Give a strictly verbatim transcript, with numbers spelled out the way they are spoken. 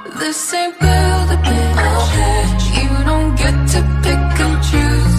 This ain't build a bitch. You don't get to pick and choose.